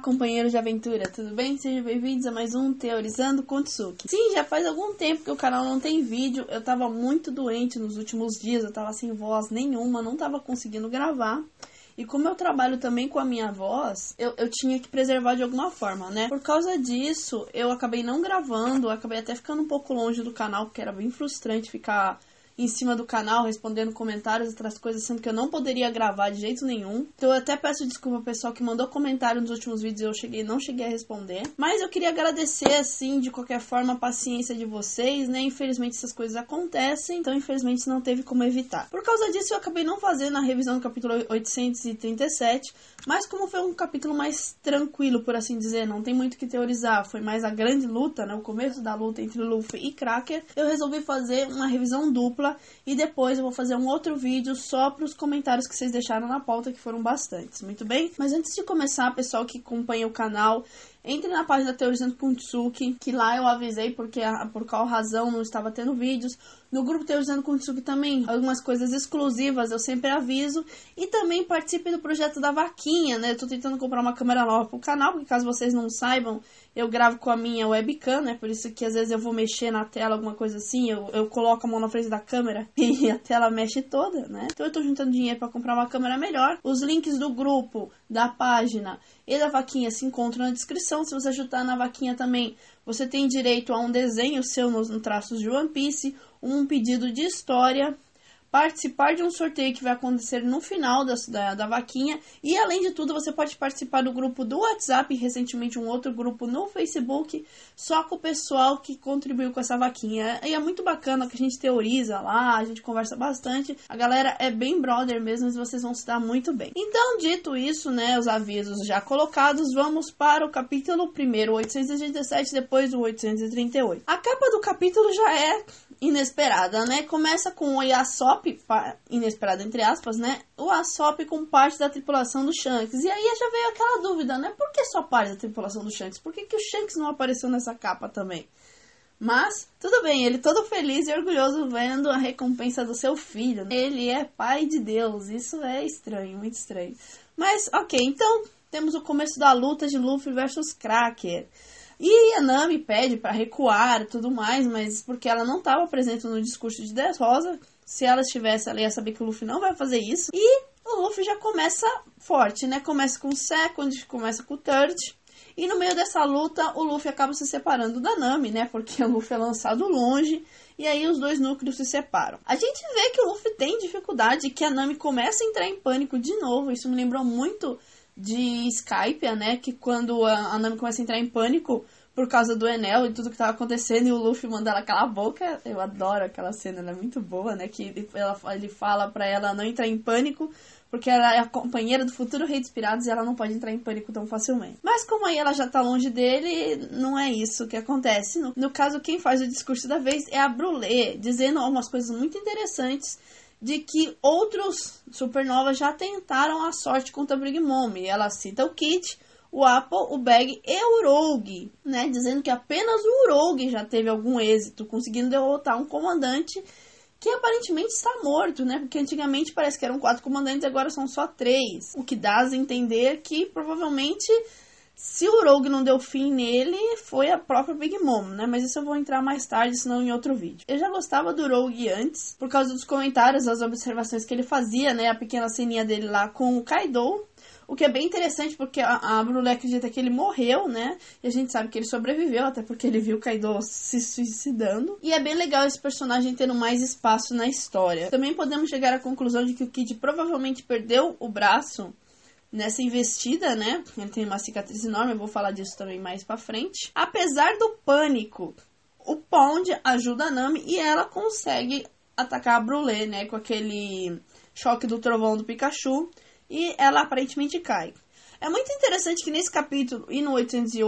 companheiros de aventura, tudo bem? Sejam bem-vindos a mais um Teorizando com Tsuki. Sim, já faz algum tempo que o canal não tem vídeo, eu tava muito doente nos últimos dias, eu tava sem voz nenhuma, não tava conseguindo gravar. E como eu trabalho também com a minha voz, eu tinha que preservar de alguma forma, né? Por causa disso, eu acabei não gravando, acabei até ficando um pouco longe do canal, porque era bem frustrante ficar em cima do canal, respondendo comentários e outras coisas, sendo que eu não poderia gravar de jeito nenhum. Então eu até peço desculpa ao pessoal que mandou comentário nos últimos vídeos e eu não cheguei a responder. Mas eu queria agradecer, assim, de qualquer forma, a paciência de vocês, né? Infelizmente essas coisas acontecem, então infelizmente não teve como evitar. Por causa disso eu acabei não fazendo a revisão do capítulo 837, mas como foi um capítulo mais tranquilo, por assim dizer, não tem muito o que teorizar, foi mais a grande luta, né? O começo da luta entre Luffy e Cracker, eu resolvi fazer uma revisão dupla. E depois eu vou fazer um outro vídeo só para os comentários que vocês deixaram na pauta, que foram bastantes, muito bem? Mas antes de começar, pessoal que acompanha o canal, entre na página Teorizando com Tsuki, que lá eu avisei porque por qual razão não estava tendo vídeos. No grupo Teorizando com Tsuki também, algumas coisas exclusivas eu sempre aviso. E também participe do projeto da vaquinha, né? Eu tô tentando comprar uma câmera nova pro canal, porque caso vocês não saibam, eu gravo com a minha webcam, né? Por isso que às vezes eu vou mexer na tela, alguma coisa assim, eu coloco a mão na frente da câmera e a tela mexe toda, né? Então eu tô juntando dinheiro para comprar uma câmera melhor. Os links do grupo, da página e da vaquinha se encontram na descrição. Se você ajudar na vaquinha também, você tem direito a um desenho seu no traços de One Piece, um pedido de história, participar de um sorteio que vai acontecer no final da vaquinha. E além de tudo, você pode participar do grupo do WhatsApp e recentemente um outro grupo no Facebook, só com o pessoal que contribuiu com essa vaquinha. E é muito bacana que a gente teoriza lá, a gente conversa bastante. A galera é bem brother mesmo, e vocês vão se dar muito bem. Então, dito isso, né, os avisos já colocados, vamos para o capítulo primeiro, 837, depois o 838. A capa do capítulo já é inesperada, né? Começa com o Yasop, inesperado entre aspas, né? O Yasop com parte da tripulação do Shanks. E aí já veio aquela dúvida, né? Por que só parte da tripulação do Shanks? Por que o Shanks não apareceu nessa capa também? Mas, tudo bem, ele todo feliz e orgulhoso vendo a recompensa do seu filho. Ele é pai de Deus, isso é estranho, muito estranho. Mas, ok, então temos o começo da luta de Luffy versus Cracker. E a Nami pede para recuar e tudo mais, mas porque ela não estava presente no discurso de Dressrosa. Se ela estivesse, ela ia saber que o Luffy não vai fazer isso. E o Luffy já começa forte, né? Começa com o Second, começa com o Third. E no meio dessa luta, o Luffy acaba se separando da Nami, né? Porque o Luffy é lançado longe. E aí os dois núcleos se separam. A gente vê que o Luffy tem dificuldade, que a Nami começa a entrar em pânico de novo. Isso me lembrou muito de Skypiea, né? Que quando a Nami começa a entrar em pânico por causa do Enel e tudo que tava acontecendo, e o Luffy manda ela calar a boca. Eu adoro aquela cena, ela é muito boa, né? Que ele fala pra ela não entrar em pânico, porque ela é a companheira do futuro rei dos piratas e ela não pode entrar em pânico tão facilmente. Mas como aí ela já tá longe dele, não é isso que acontece. No caso, quem faz o discurso da vez é a Brulé, dizendo algumas coisas muito interessantes de que outros supernovas já tentaram a sorte contra a Big Mom. E ela cita o Kid, o Apple, o Bag e o Rogue, né? Dizendo que apenas o Rogue já teve algum êxito, conseguindo derrotar um comandante que aparentemente está morto, né? Porque antigamente parece que eram 4 comandantes, agora são só 3. O que dá a entender que provavelmente, se o Rogue não deu fim nele, foi a própria Big Mom, né? Mas isso eu vou entrar mais tarde, senão em outro vídeo. Eu já gostava do Rogue antes, por causa dos comentários, das observações que ele fazia, né? A pequena ceninha dele lá com o Kaido. O que é bem interessante, porque a Brulé acredita que ele morreu, né? E a gente sabe que ele sobreviveu, até porque ele viu o Kaido se suicidando. E é bem legal esse personagem tendo mais espaço na história. Também podemos chegar à conclusão de que o Kid provavelmente perdeu o braço nessa investida, né? Ele tem uma cicatriz enorme, eu vou falar disso também mais pra frente. Apesar do pânico, o Pond ajuda a Nami e ela consegue atacar a Brulé, né? Com aquele choque do trovão do Pikachu. E ela aparentemente cai. É muito interessante que nesse capítulo e no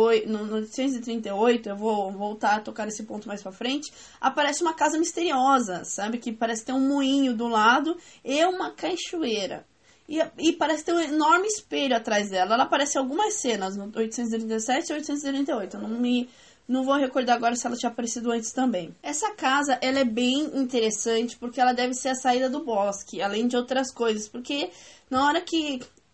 838, eu vou voltar a tocar esse ponto mais pra frente, aparece uma casa misteriosa, sabe? Que parece ter um moinho do lado e uma cachoeira. E parece ter um enorme espelho atrás dela. Ela aparece em algumas cenas, no 837 e 838. Eu não vou recordar agora se ela tinha aparecido antes também. Essa casa, ela é bem interessante porque ela deve ser a saída do bosque, além de outras coisas. Porque na hora que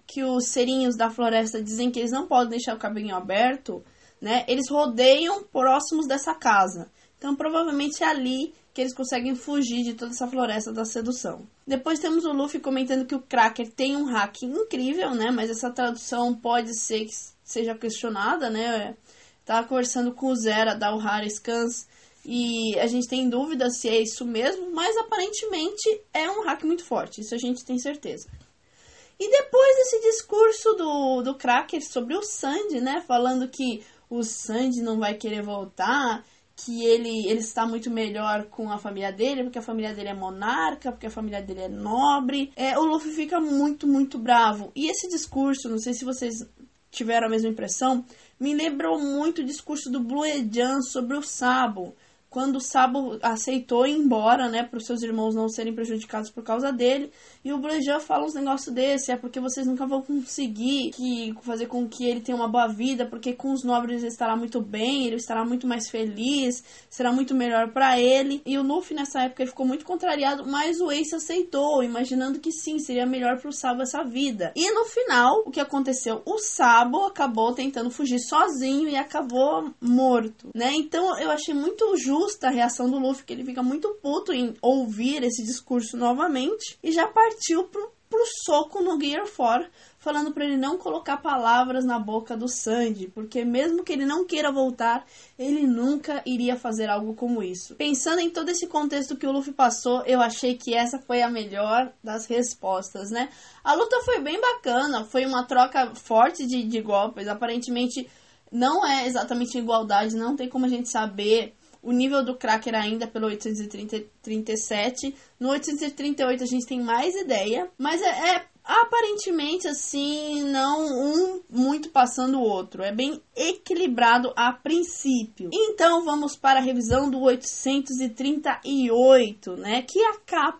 que os serinhos da floresta dizem que eles não podem deixar o caminho aberto, né? Eles rodeiam próximos dessa casa. Então, provavelmente é ali que eles conseguem fugir de toda essa floresta da sedução. Depois temos o Luffy comentando que o Cracker tem um hack incrível, né? Mas essa tradução pode ser que seja questionada, né? Tava conversando com o Zera da Ohara Scans e a gente tem dúvida se é isso mesmo, mas aparentemente é um hack muito forte, isso a gente tem certeza. E depois desse discurso do Cracker sobre o Sandy, né? Falando que o Sandy não vai querer voltar, que ele está muito melhor com a família dele, porque a família dele é monarca, porque a família dele é nobre. O Luffy fica muito, muito bravo. E esse discurso, não sei se vocês tiveram a mesma impressão, me lembrou muito o discurso do Blue Ejan sobre o Sabo. Quando o Sabo aceitou ir embora, né, para os seus irmãos não serem prejudicados por causa dele. E o Blejan fala uns negócios desse, é porque vocês nunca vão conseguir fazer com que ele tenha uma boa vida, porque com os nobres ele estará muito bem, ele estará muito mais feliz, será muito melhor para ele. E o Luffy nessa época ele ficou muito contrariado, mas o Ace aceitou, imaginando que sim, seria melhor para o Sabo essa vida. E no final, o que aconteceu? O Sabo acabou tentando fugir sozinho e acabou morto, né? Então eu achei muito justo a reação do Luffy, que ele fica muito puto em ouvir esse discurso novamente e já partiu pro soco no Gear 4, falando pra ele não colocar palavras na boca do Sandy, porque mesmo que ele não queira voltar, ele nunca iria fazer algo como isso. Pensando em todo esse contexto que o Luffy passou, eu achei que essa foi a melhor das respostas, né? A luta foi bem bacana, foi uma troca forte de golpes, aparentemente não é exatamente igualdade, não tem como a gente saber o nível do Cracker ainda pelo 837. No 838 a gente tem mais ideia. Mas é aparentemente assim, não um muito passando o outro. É bem equilibrado a princípio. Então vamos para a revisão do 838, né? Que a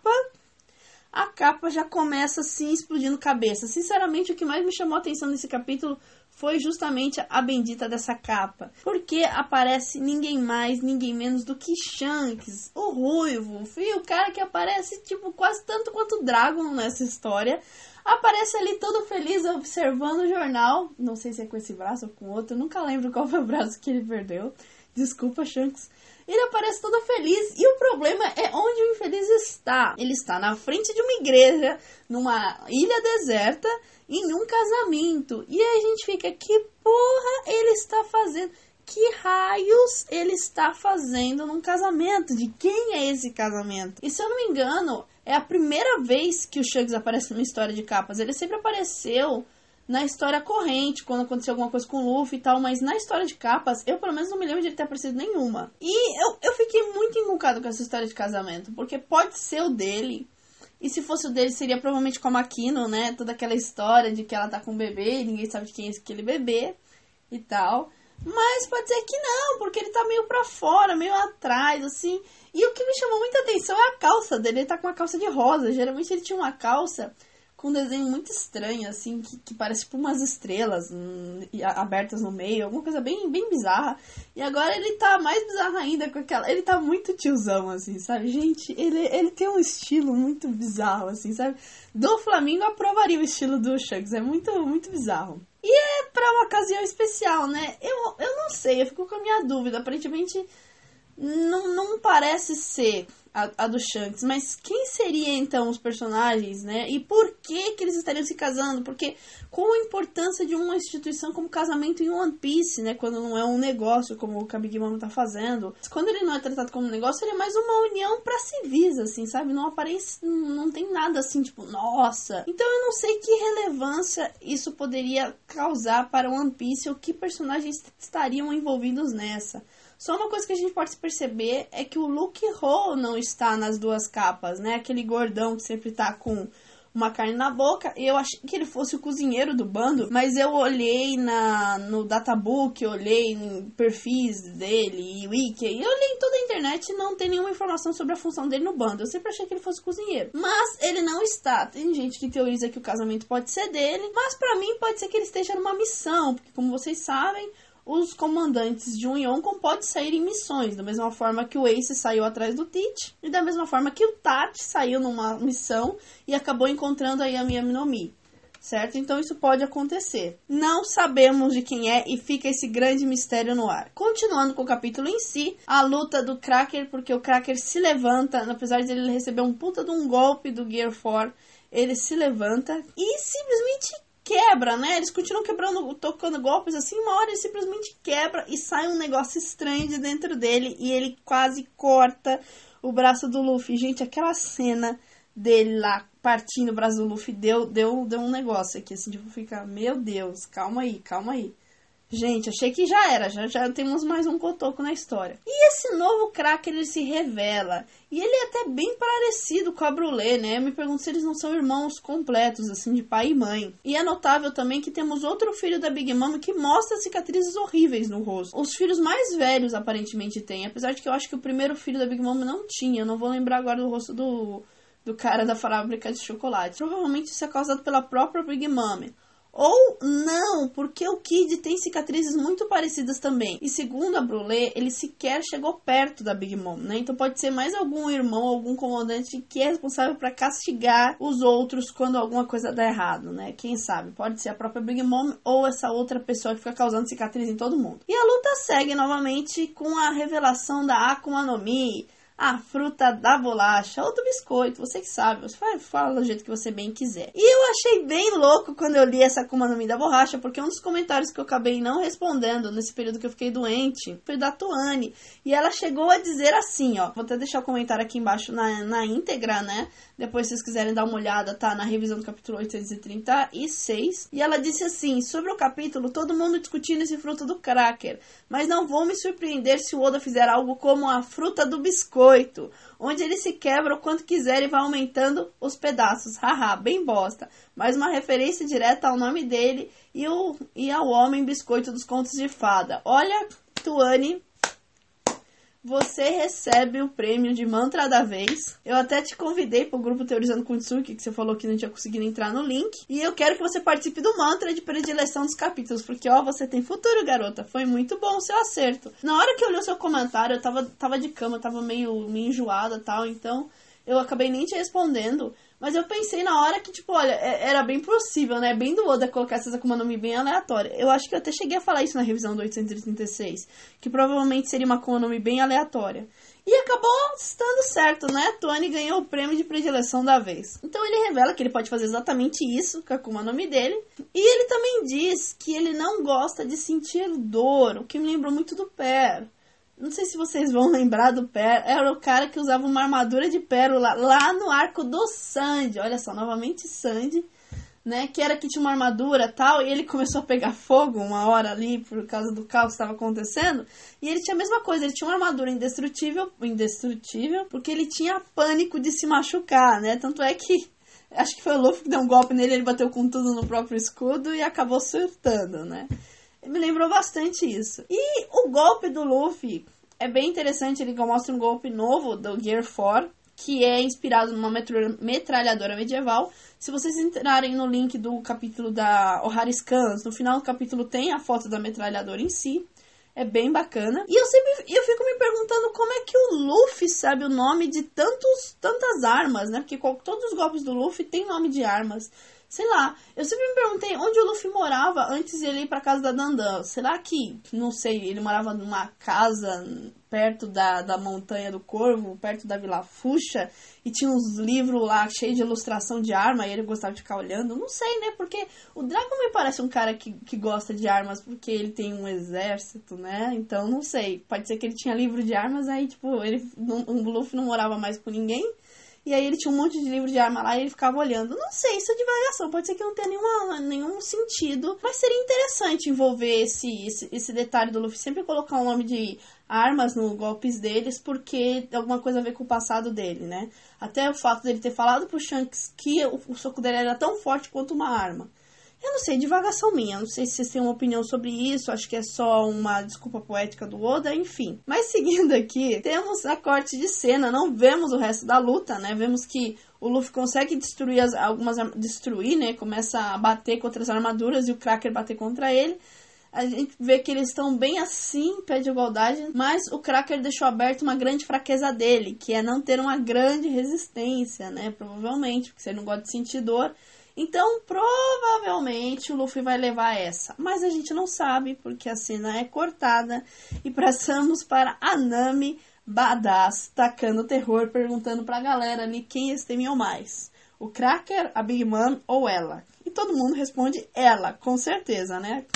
capa já começa assim explodindo cabeça. Sinceramente, o que mais me chamou a atenção nesse capítulo foi justamente a bendita dessa capa. Porque aparece ninguém mais, ninguém menos do que Shanks, o ruivo, o cara que aparece tipo quase tanto quanto o Dragon nessa história. Aparece ali todo feliz observando o jornal. Não sei se é com esse braço ou com outro, eu nunca lembro qual foi o braço que ele perdeu. Desculpa, Shanks. Ele aparece todo feliz e o problema é onde o infeliz está. Ele está na frente de uma igreja, numa ilha deserta, em um casamento. E aí a gente fica, que porra ele está fazendo? Que raios ele está fazendo num casamento? De quem é esse casamento? E se eu não me engano, é a primeira vez que o Shanks aparece numa história de capas. Ele sempre apareceu na história corrente, quando aconteceu alguma coisa com o Luffy e tal, mas na história de capas, eu pelo menos não me lembro de ele ter aparecido nenhuma. E eu fiquei muito encucado com essa história de casamento, porque pode ser o dele, e se fosse o dele seria provavelmente com a Makino, né, toda aquela história de que ela tá com um bebê e ninguém sabe de quem é aquele bebê e tal. Mas pode ser que não, porque ele tá meio pra fora, meio atrás, assim. E o que me chamou muita atenção é a calça dele, ele tá com uma calça de rosa. Geralmente ele tinha uma calça com um desenho muito estranho, assim, que parece tipo umas estrelas abertas no meio, alguma coisa bem, bem bizarra. E agora ele tá mais bizarro ainda com aquela... Ele tá muito tiozão, assim, sabe? Gente, ele tem um estilo muito bizarro, assim, sabe? Do Flamengo eu aprovaria o estilo do Shanks, é muito, muito bizarro. E é pra uma ocasião especial, né? Eu não sei, eu fico com a minha dúvida. Aparentemente não parece ser a do Shanks, mas quem seria então os personagens, né? E por que eles estariam se casando? Porque qual a importância de uma instituição como casamento em One Piece, né? Quando não é um negócio como o Kabigimono tá fazendo. Quando ele não é tratado como um negócio, ele é mais uma união pra civis, assim, sabe? Não aparece, não tem nada assim, tipo, nossa. Então eu não sei que relevância isso poderia causar para One Piece ou que personagens estariam envolvidos nessa. Só uma coisa que a gente pode perceber é que o Luke Ho não está nas duas capas, né? Aquele gordão que sempre tá com uma carne na boca. Eu achei que ele fosse o cozinheiro do bando, mas eu olhei no databook, olhei em perfis dele e wiki, e olhei em toda a internet e não tem nenhuma informação sobre a função dele no bando. Eu sempre achei que ele fosse cozinheiro, mas ele não está. Tem gente que teoriza que o casamento pode ser dele, mas pra mim pode ser que ele esteja numa missão, porque como vocês sabem, os comandantes de um Yonko podem sair em missões, da mesma forma que o Ace saiu atrás do Teach, e da mesma forma que o Tati saiu numa missão e acabou encontrando a Yami Yami no Mi. certo? Então isso pode acontecer. Não sabemos de quem é e fica esse grande mistério no ar. Continuando com o capítulo em si, a luta do Cracker, porque o Cracker se levanta, apesar de ele receber um puta de um golpe do Gear 4, ele se levanta e simplesmente quebra, né? Eles continuam quebrando, tocando golpes assim, uma hora ele simplesmente quebra e sai um negócio estranho de dentro dele e ele quase corta o braço do Luffy. Gente, aquela cena dele lá partindo o braço do Luffy deu um negócio aqui, assim, tipo, fica, meu Deus, calma aí. Gente, achei que já era, já temos mais um cotoco na história. E esse novo Cracker, ele se revela, e ele é até bem parecido com a Brulé, né? Eu me pergunto se eles não são irmãos completos, assim, de pai e mãe. E é notável também que temos outro filho da Big Mom que mostra cicatrizes horríveis no rosto. Os filhos mais velhos, aparentemente, têm, apesar de que eu acho que o primeiro filho da Big Mom não tinha, eu não vou lembrar agora do rosto do cara da fábrica de chocolate. Provavelmente isso é causado pela própria Big Mom. Ou não, porque o Kid tem cicatrizes muito parecidas também. E segundo a Brulé, ele sequer chegou perto da Big Mom, né? Então pode ser mais algum irmão, algum comandante que é responsável para castigar os outros quando alguma coisa dá errado, né? Quem sabe? Pode ser a própria Big Mom ou essa outra pessoa que fica causando cicatriz em todo mundo. E a luta segue novamente com a revelação da Akuma no Mi, a fruta da bolacha ou do biscoito, você que sabe, você fala do jeito que você bem quiser. E eu achei bem louco quando eu li essa Akuma no Mi da borracha, porque um dos comentários que eu acabei não respondendo nesse período que eu fiquei doente foi da Tuane, e ela chegou a dizer assim, ó, vou até deixar o comentário aqui embaixo na íntegra, né, depois se vocês quiserem dar uma olhada, tá na revisão do capítulo 836, e ela disse assim, sobre o capítulo, todo mundo discutindo esse fruto do Cracker, mas não vou me surpreender se o Oda fizer algo como a fruta do biscoito, onde ele se quebra o quanto quiser e vai aumentando os pedaços. Haha, bem bosta. Mas uma referência direta ao nome dele e ao homem biscoito dos contos de fada. Olha, Tuane, você recebe o prêmio de mantra da vez. Eu até te convidei pro grupo Teorizando com Tsuki, que você falou que não tinha conseguido entrar no link. E eu quero que você participe do mantra de predileção dos capítulos, porque, ó, você tem futuro, garota. Foi muito bom o seu acerto. Na hora que eu li o seu comentário, eu tava de cama, eu tava meio enjoada e tal, então eu acabei nem te respondendo. Mas eu pensei na hora que, tipo, olha, era bem possível, né? Bem do Oda colocar essas Akuma no Mi bem aleatória. Eu acho que eu até cheguei a falar isso na revisão do 836. Que provavelmente seria uma Akuma no Mi bem aleatória. E acabou estando certo, né? Tuane ganhou o prêmio de predileção da vez. Então ele revela que ele pode fazer exatamente isso com a Akuma no Mi dele. E ele também diz que ele não gosta de sentir dor, o que me lembrou muito do Per. Não sei se vocês vão lembrar do Per. Era o cara que usava uma armadura de pérola lá no arco do Sandy. Olha só, novamente Sandy, né? Que era que tinha uma armadura e tal. E ele começou a pegar fogo uma hora ali por causa do caos que estava acontecendo. E ele tinha a mesma coisa. Ele tinha uma armadura indestrutível, porque ele tinha pânico de se machucar, né? Tanto é que acho que foi o Luffy que deu um golpe nele. Ele bateu com tudo no próprio escudo e acabou surtando, né? Me lembrou bastante isso. E o golpe do Luffy é bem interessante. Ele mostra um golpe novo do Gear 4, que é inspirado numa metralhadora medieval. Se vocês entrarem no link do capítulo da Ohara Scans, no final do capítulo tem a foto da metralhadora em si. É bem bacana. E eu fico me perguntando como é que o Luffy sabe o nome de tantas armas, né? Porque todos os golpes do Luffy tem nome de armas. Sei lá, eu sempre me perguntei onde o Luffy morava antes de ele ir pra casa da Dandan. Será que, não sei, ele morava numa casa perto da Montanha do Corvo, perto da Vila Fuxa, e tinha uns livros lá cheios de ilustração de arma e ele gostava de ficar olhando? Não sei, né? Porque o Dragon me parece um cara que gosta de armas porque ele tem um exército, né? Então, não sei. Pode ser que ele tinha livro de armas, aí, tipo, o Luffy não morava mais com ninguém. E aí ele tinha um monte de livro de arma lá e ele ficava olhando. Não sei, isso é divagação. Pode ser que não tenha nenhum sentido. Mas seria interessante envolver esse detalhe do Luffy sempre colocar o nome de armas nos golpes deles, porque tem alguma coisa a ver com o passado dele, né? Até o fato dele ter falado pro Shanks que o soco dele era tão forte quanto uma arma. Eu não sei, divagação minha. Não sei se vocês têm uma opinião sobre isso. Acho que é só uma desculpa poética do Oda, enfim. Mas seguindo aqui, temos a corte de cena. Não vemos o resto da luta, né? Vemos que o Luffy consegue destruir, né? Começa a bater contra as armaduras e o Cracker bater contra ele. A gente vê que eles estão bem assim, pé de igualdade, mas o Cracker deixou aberto uma grande fraqueza dele, que é não ter uma grande resistência, né? Provavelmente, porque você não gosta de sentir dor. Então, provavelmente o Luffy vai levar essa. Mas a gente não sabe, porque a cena é cortada. E passamos para a Nami badass, tacando terror, perguntando pra galera ali quem eles temiam mais. O Cracker, a Big Mom ou ela? E todo mundo responde ela, com certeza, né?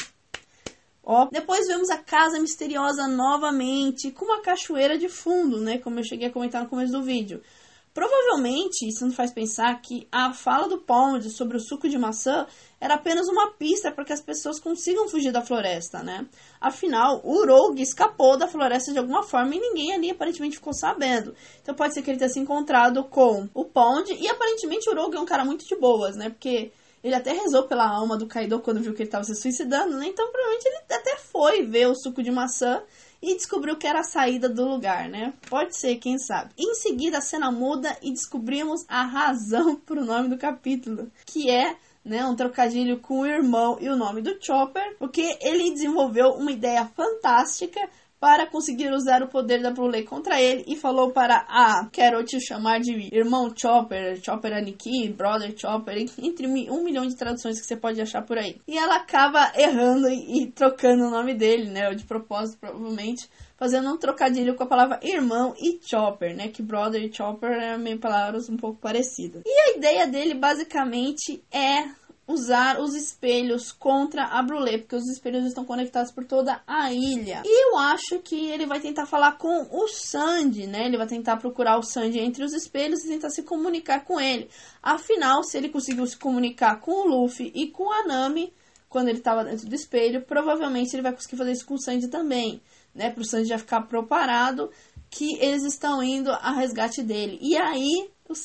Ó, depois vemos a casa misteriosa novamente, com uma cachoeira de fundo, né? Como eu cheguei a comentar no começo do vídeo. Provavelmente, isso nos faz pensar que a fala do Pond sobre o suco de maçã era apenas uma pista para que as pessoas consigam fugir da floresta, né? Afinal, o Rogue escapou da floresta de alguma forma e ninguém ali aparentemente ficou sabendo. Então pode ser que ele tenha se encontrado com o Pond e aparentemente o Rogue é um cara muito de boas, né? Porque ele até rezou pela alma do Kaido quando viu que ele estava se suicidando, né? Então provavelmente ele até foi ver o suco de maçã e descobriu que era a saída do lugar, né? Pode ser, quem sabe. Em seguida, a cena muda e descobrimos a razão pro nome do capítulo, que é, né, um trocadilho com o irmão e o nome do Chopper, porque ele desenvolveu uma ideia fantástica para conseguir usar o poder da Brûlé contra ele e falou para quero te chamar de irmão Chopper, Chopper Aniki, Brother Chopper, entre 1 milhão de traduções que você pode achar por aí. E ela acaba errando e trocando o nome dele, né, de propósito provavelmente, fazendo um trocadilho com a palavra irmão e Chopper, né, que Brother e Chopper é meio palavras um pouco parecidas. E a ideia dele basicamente é usar os espelhos contra a Brûlé, porque os espelhos estão conectados por toda a ilha. E eu acho que ele vai tentar falar com o Sandy, né? Ele vai tentar procurar o Sandy entre os espelhos e tentar se comunicar com ele. Afinal, se ele conseguiu se comunicar com o Luffy e com a Nami, quando ele estava dentro do espelho, provavelmente ele vai conseguir fazer isso com o Sandy também, né? Para o Sandy já ficar preparado que eles estão indo a resgate dele. E aí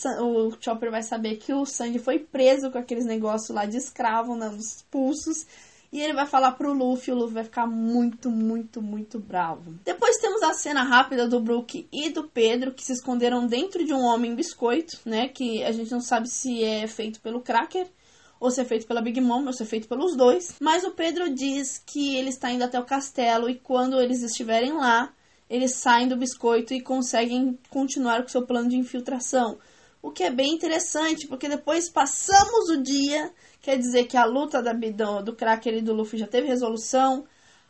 o Chopper vai saber que o Sandy foi preso com aqueles negócios lá de escravo nos pulsos. E ele vai falar pro Luffy, o Luffy vai ficar muito, muito, muito bravo. Depois temos a cena rápida do Brook e do Pedro, que se esconderam dentro de um homem biscoito, né? Que a gente não sabe se é feito pelo Cracker, ou se é feito pela Big Mom, ou se é feito pelos dois. Mas o Pedro diz que ele está indo até o castelo e quando eles estiverem lá, eles saem do biscoito e conseguem continuar com seu plano de infiltração. O que é bem interessante, porque depois passamos o dia, quer dizer que a luta do Cracker e do Luffy já teve resolução,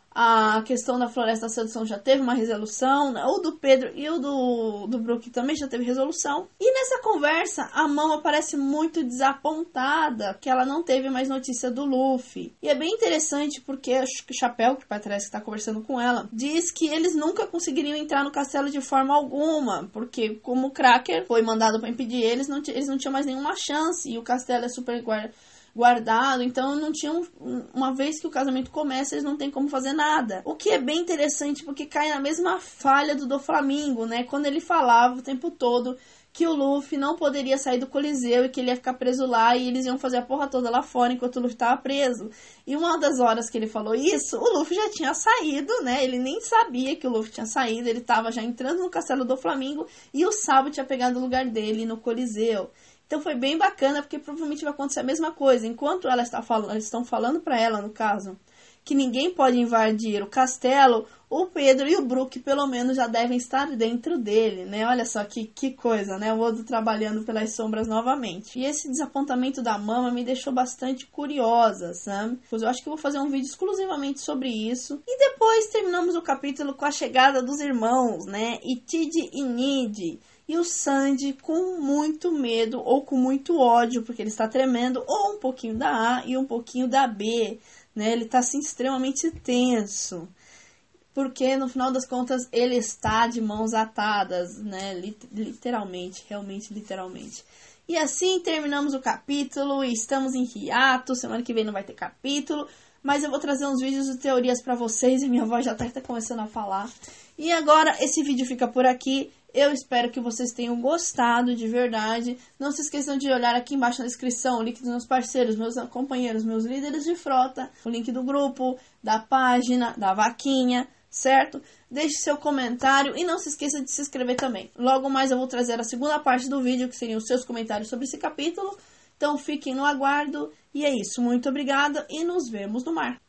a questão da Floresta da Sedução já teve uma resolução, o do Pedro e o do Brook também já teve resolução. E nessa conversa, a Mama parece muito desapontada, que ela não teve mais notícia do Luffy. E é bem interessante porque o Chapéu, que parece que está conversando com ela, diz que eles nunca conseguiriam entrar no castelo de forma alguma, porque como o Cracker foi mandado para impedir eles não tinham mais nenhuma chance, e o castelo é super guardado, então não tinham, uma vez que o casamento começa, eles não tem como fazer nada. O que é bem interessante, porque cai na mesma falha do Doflamingo, né? Quando ele falava o tempo todo que o Luffy não poderia sair do Coliseu e que ele ia ficar preso lá e eles iam fazer a porra toda lá fora enquanto o Luffy estava preso. E uma das horas que ele falou isso, o Luffy já tinha saído, né? Ele nem sabia que o Luffy tinha saído, ele estava já entrando no castelo do Doflamingo e o Sabo tinha pegado o lugar dele no Coliseu. Então foi bem bacana, porque provavelmente vai acontecer a mesma coisa. Enquanto eles estão falando para ela, no caso, que ninguém pode invadir o castelo, o Pedro e o Brook, pelo menos, já devem estar dentro dele, né? Olha só que coisa, né? O Odo trabalhando pelas sombras novamente. E esse desapontamento da Mama me deixou bastante curiosa, sabe? Pois eu acho que eu vou fazer um vídeo exclusivamente sobre isso. E depois terminamos o capítulo com a chegada dos irmãos, né? Itid e Nid. E o Sandy com muito medo ou com muito ódio, porque ele está tremendo, ou um pouquinho da A e um pouquinho da B, né? Ele está assim extremamente tenso, porque no final das contas ele está de mãos atadas, né? Literalmente, realmente literalmente. E assim terminamos o capítulo e estamos em hiato, semana que vem não vai ter capítulo, mas eu vou trazer uns vídeos de teorias para vocês e minha voz já está começando a falar. E agora esse vídeo fica por aqui. Eu espero que vocês tenham gostado de verdade. Não se esqueçam de olhar aqui embaixo na descrição o link dos meus parceiros, meus companheiros, meus líderes de frota, o link do grupo, da página, da vaquinha, certo? Deixe seu comentário e não se esqueça de se inscrever também. Logo mais eu vou trazer a segunda parte do vídeo, que seriam os seus comentários sobre esse capítulo. Então fiquem no aguardo. E é isso. Muito obrigada e nos vemos no mar.